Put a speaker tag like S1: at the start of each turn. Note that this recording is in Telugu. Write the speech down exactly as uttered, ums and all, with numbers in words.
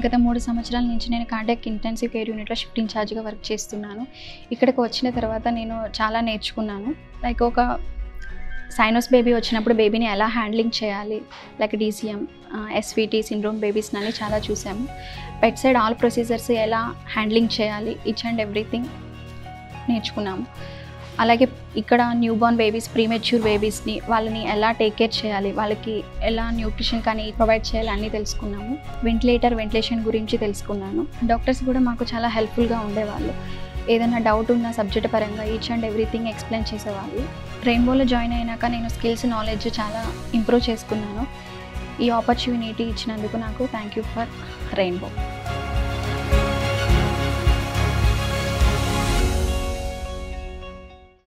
S1: గత మూడు సంవత్సరాల నుంచి నేను కార్డియాక్ ఇంటెన్సివ్ కేర్ యూనిట్లో షిఫ్ట్ ఇన్ఛార్జ్గా వర్క్ చేస్తున్నాను. ఇక్కడికి వచ్చిన తర్వాత నేను చాలా నేర్చుకున్నాను. లైక్ ఒక సైనస్ బేబీ వచ్చినప్పుడు బేబీని ఎలా హ్యాండ్లింగ్ చేయాలి, లైక్ డీసీఎం, ఎస్విటీ సిండ్రోమ్ బేబీస్ని అని చాలా చూసాము. బెడ్సైడ్ ఆల్ ప్రొసీజర్స్ ఎలా హ్యాండ్లింగ్ చేయాలి, ఈచ్ అండ్ ఎవ్రీథింగ్ నేర్చుకున్నాము. అలాగే ఇక్కడ న్యూ బోర్న్ బేబీస్, ప్రీమెచ్యూర్ బేబీస్ని వాళ్ళని ఎలా టేక్ కేర్ చేయాలి, వాళ్ళకి ఎలా న్యూట్రిషన్ కానీ ప్రొవైడ్ చేయాలి అన్నీ తెలుసుకున్నాము. వెంటిలేటర్ వెంటిలేషన్ గురించి తెలుసుకున్నాను. డాక్టర్స్ కూడా మాకు చాలా హెల్ప్ఫుల్గా ఉండేవాళ్ళు. ఏదైనా డౌట్ ఉన్న సబ్జెక్ట్ పరంగా ఈచ్ అండ్ ఎవ్రీథింగ్ ఎక్స్ప్లెయిన్ చేసేవాళ్ళు. రెయిన్బోలో జాయిన్ అయినాక నేను స్కిల్స్ నాలెడ్జ్ చాలా ఇంప్రూవ్ చేసుకున్నాను. ఈ ఆపర్చునిటీ ఇచ్చినందుకు నాకు థ్యాంక్ యూ ఫర్ రెయిన్బో.